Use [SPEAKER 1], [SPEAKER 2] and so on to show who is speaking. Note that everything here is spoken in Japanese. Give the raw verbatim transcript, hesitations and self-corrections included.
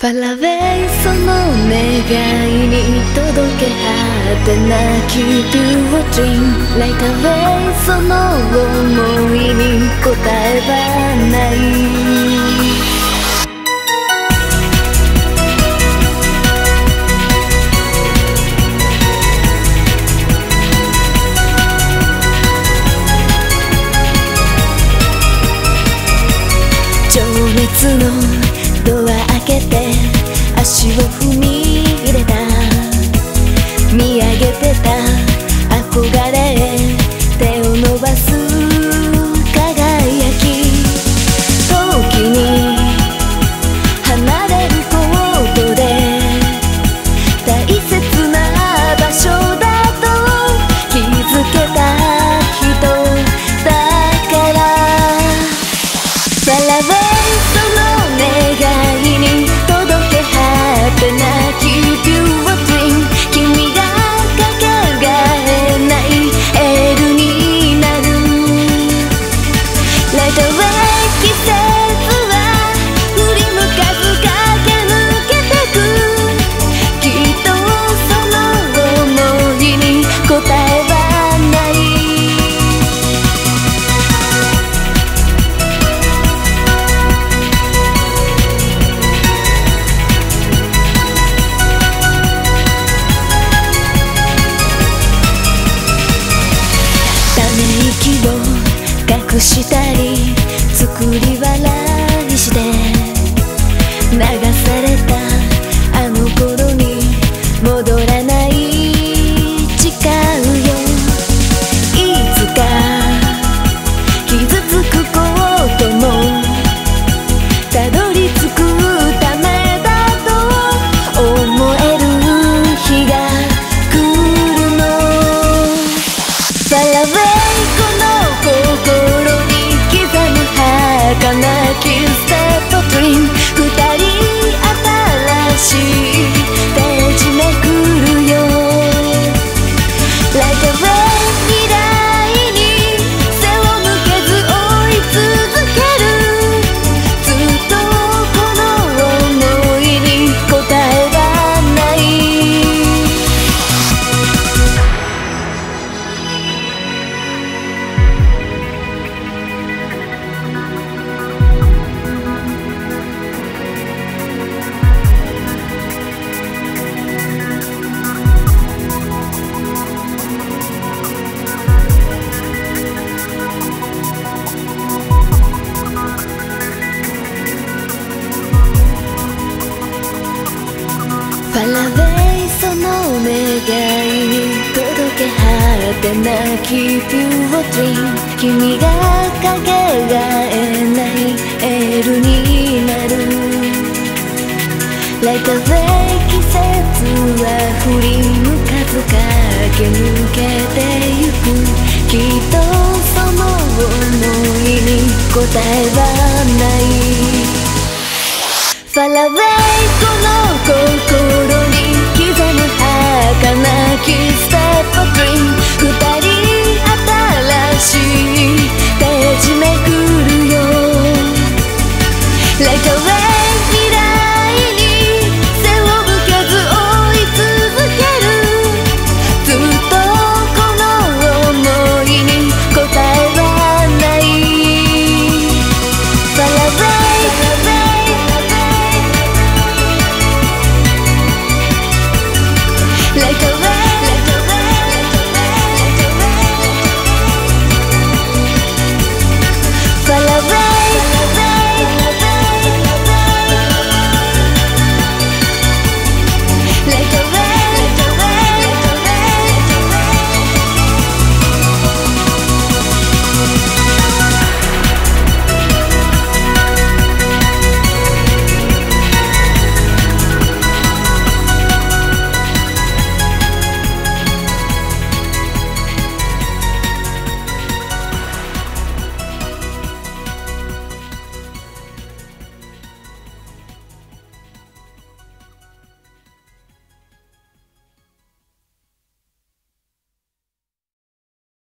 [SPEAKER 1] パラウェイその願いに届け果てなきビューティンライトウェイその想いに答えはない情熱のドア開けて足を踏み入れた見上げてた憧れへ手を伸ばす輝き時に離れることで大切な場所だと気づけた人だからパラウェイその願いに届け果てなきビューティン君がかけがえないエールになるライトウェイ季節は振り向かず駆け抜けてくきっとその想いに答えはない息を隠したり作り笑いして流されたあの頃に戻らない誓うよいつか傷つくこともたどり着くためだと思える日が来るのパラウェイ心に刻む儚きステップトゥイン二人新しいページめくるよライトウェイ未来に背を向けず追い続けるずっとこの想いに答えはないパラウェイその願いに届け果てなきビューティン君がかけがえないエールになるライトウェイ季節は振り向かず駆け抜けてゆくきっとその想いに答えはないパラウェイこの心に刻む儚きスタ